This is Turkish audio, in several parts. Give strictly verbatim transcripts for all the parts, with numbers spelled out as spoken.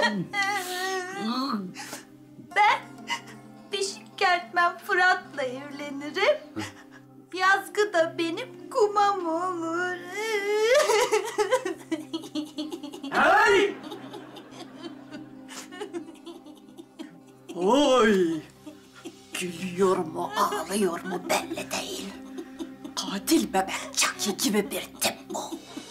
Ben Beşikkertmen Fırat'la evlenirim. Yazgı da benim kumam olur. Hey! Oy! Gülüyor mu, ağlıyor mu belli değil. Katil bebek Çaki gibi bir tip bu.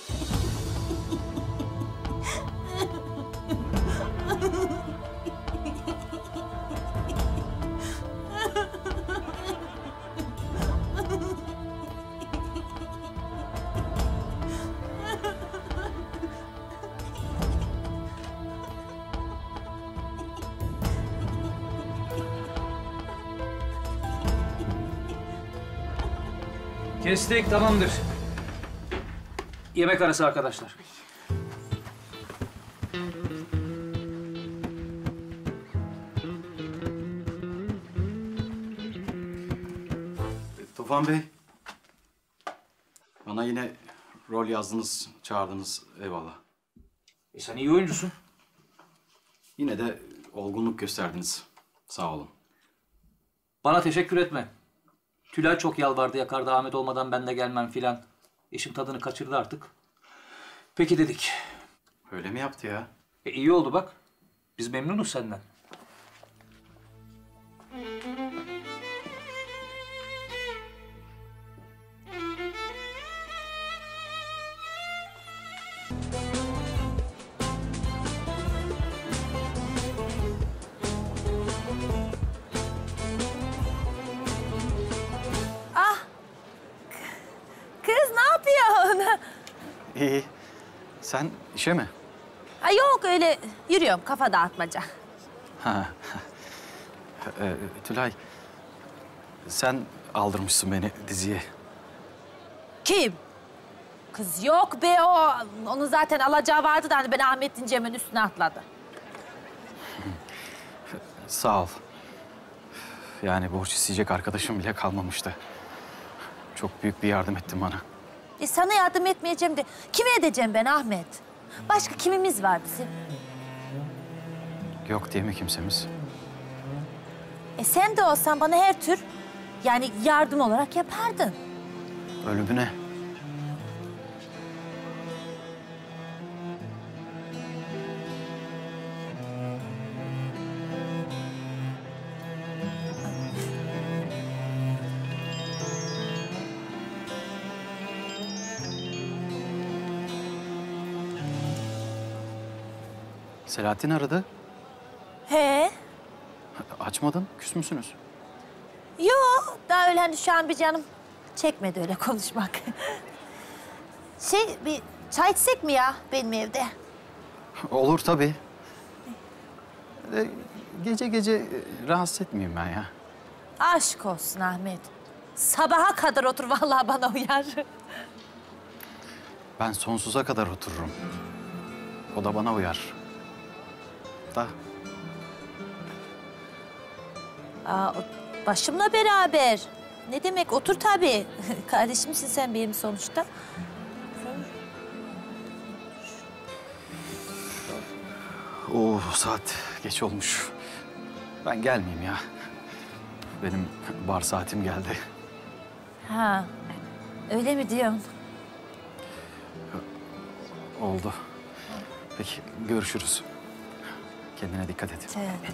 Kestik, tamamdır. Yemek arası arkadaşlar. Tufan Bey, bana yine rol yazdınız, çağırdınız. Eyvallah. E sen iyi oyuncusun. Yine de olgunluk gösterdiniz. Sağ olun. Bana teşekkür etme. Tülay çok yalvardı, yakardı, Ahmet olmadan ben de gelmem filan. İşin tadını kaçırdı artık. Peki dedik. Öyle mi yaptı ya? E iyi oldu bak. Biz memnunuz senden. Kız ne yapıyorsun? İyi. Sen işe mi? Ay yok öyle yürüyorum kafa dağıtmaca. Ha. Ee, Tülay, sen aldırmışsın beni diziye. Kim? Kız yok be o. Onun zaten alacağı vardı da hani ben Ahmet deyince hemen üstüne atladı. Sağ ol. Yani borç isteyecek arkadaşım bile kalmamıştı. Çok büyük bir yardım ettin bana. E sana yardım etmeyeceğim de kime edeceğim ben Ahmet? Başka kimimiz var bizim? Yok değil mi kimsemiz? E sen de olsan bana her tür yani yardım olarak yapardın. Ölümüne. Selahattin aradı. He? Açmadın, küs müsünüz? Yok, daha öyle hani şu an bir canım çekmedi öyle konuşmak. Şey, bir çay içsek mi ya benim evde? Olur tabii. E, gece gece rahatsız etmeyeyim ben ya. Aşk olsun Ahmet. Sabaha kadar otur vallahi bana uyar. Ben sonsuza kadar otururum. O da bana uyar. Da. Aa, başımla beraber. Ne demek? Otur tabii. Kardeşimsin sen benim sonuçta. Oo, saat geç olmuş. Ben gelmeyeyim ya. Benim bar saatim geldi. Ha, öyle mi diyorsun? Oldu. Peki, görüşürüz. Kendine dikkat et. Evet.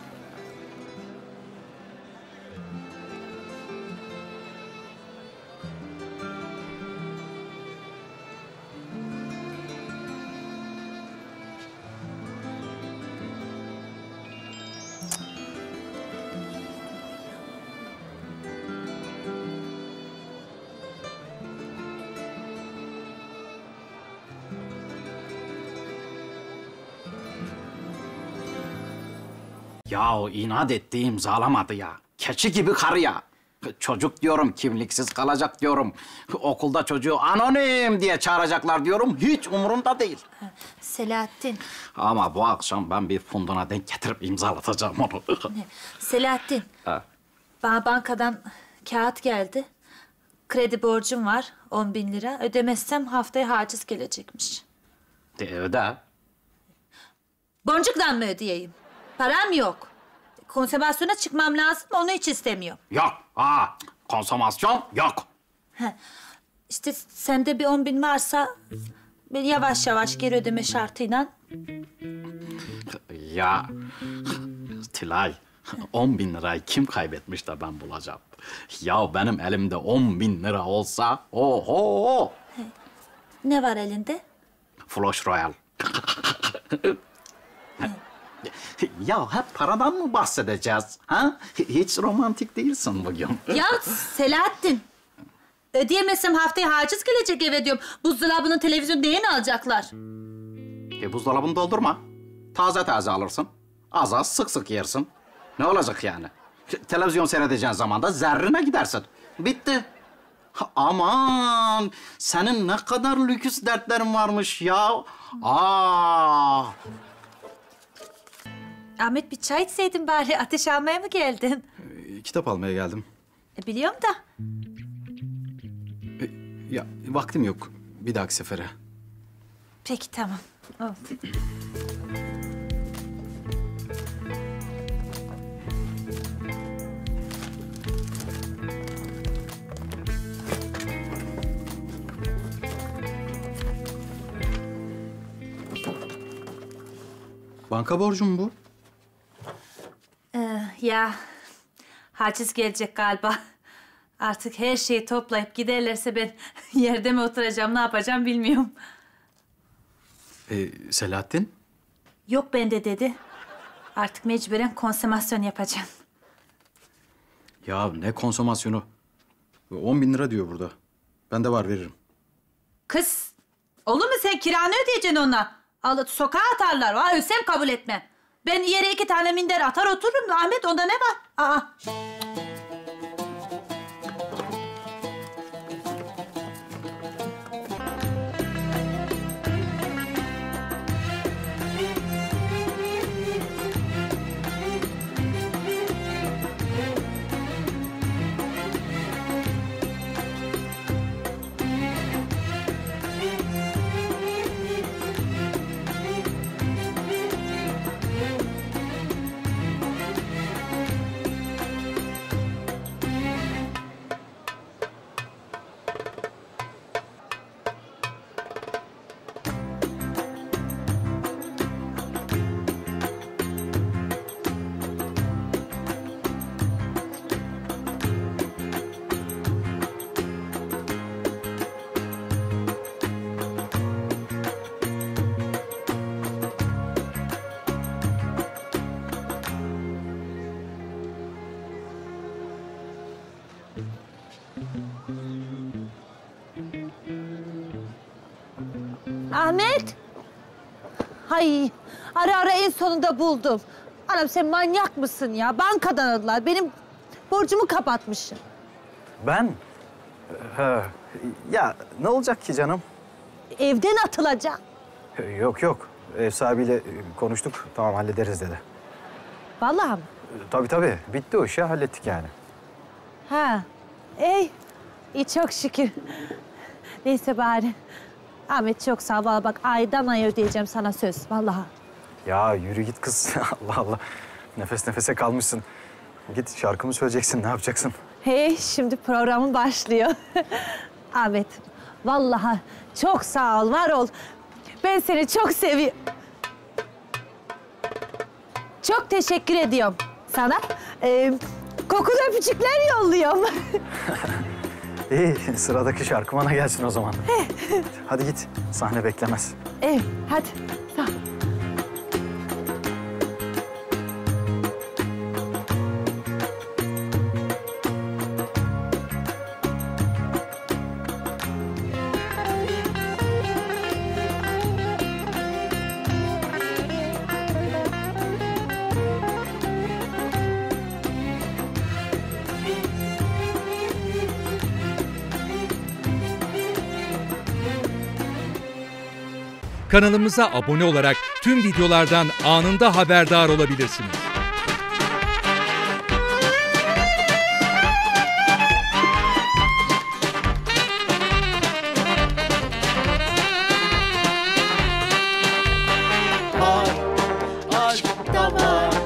Ya inat etti, imzalamadı ya. Keçi gibi karı ya. Çocuk diyorum, kimliksiz kalacak diyorum. Okulda çocuğu anonim diye çağıracaklar diyorum. Hiç umurumda değil. Selahattin. Ama bu akşam ben bir funduna denk getirip imzalatacağım onu. Selahattin. Ha. Bana bankadan kağıt geldi. Kredi borcum var on bin lira. Ödemezsem haftaya haciz gelecekmiş. De öde. Boncukla mı ödeyeyim? Param yok. Konservasyona çıkmam lazım, onu hiç istemiyorum. Yok. Aa, konsomasyon yok. İşte sende bir on bin varsa... ben yavaş yavaş geri ödeme şartıyla... Ya Tülay, on bin lirayı kim kaybetmiş de ben bulacağım? Ya benim elimde on bin lira olsa, oho! Ne var elinde? Flush Royal. Ya hep paradan mı bahsedeceğiz? Ha? Hiç romantik değilsin bugün. Ya Selahattin, ödeyemezsem haftaya haciz gelecek eve diyorum. Buzdolabının televizyon neyini alacaklar? E buzdolabını doldurma. Taze taze alırsın. Az az sık sık yersin. Ne olacak yani? Televizyon seyredeceğin zaman da zerrine gidersin. Bitti. Ha, aman! Senin ne kadar lüks dertlerin varmış ya. Aa! Ahmet, bir çay içseydin bari. Ateş almaya mı geldin? E, kitap almaya geldim. E, biliyorum da. E, ya vaktim yok. Bir dahaki sefere. Peki, tamam. Oldu. Banka borcum bu. Ee, ya haciz gelecek galiba. Artık her şeyi toplayıp giderlerse ben yerde mi oturacağım, ne yapacağım bilmiyorum. E, Selahattin? Yok bende dedi. Artık mecburen konsomasyon yapacağım. Ya ne konsomasyonu? On bin lira diyor burada. Bende var, veririm. Kız, olur mu, sen kiranı ödeyeceksin ona? Alıp sokağa atarlar. Ha, ölsem kabul etmem. Ben yere iki tane minder atar otururum. Ahmet, onda ne var? Aa. Ahmet. Hay, ara ara en sonunda buldum. Anam, sen manyak mısın ya? Bankadan aradılar. Benim borcumu kapatmışım. Ben? Ha, ya ne olacak ki canım? Evden atılacağım. Yok yok. Ev sahibiyle konuştuk. Tamam, hallederiz dedi. Vallahi mi? Tabii tabii. Bitti o iş ya. Hallettik yani. Ha. Ey. İyi, çok şükür. Neyse bari. Ahmet, çok sağ ol. Vallahi bak, aydan aya ödeyeceğim sana, söz. Vallahi. Ya yürü git kız. Allah Allah. Nefes nefese kalmışsın. Git şarkımı söyleyeceksin. Ne yapacaksın? Hey, şimdi programın başlıyor. Ahmet, vallahi çok sağ ol, var ol. Ben seni çok seviyorum. Çok teşekkür ediyorum sana. Ee, kokulu öpücükler yolluyorum. İyi, sıradaki şarkı bana gelsin o zaman. Hadi git, sahne beklemez. Evet, hadi. Sağ ol. Kanalımıza abone olarak tüm videolardan anında haberdar olabilirsiniz. da var.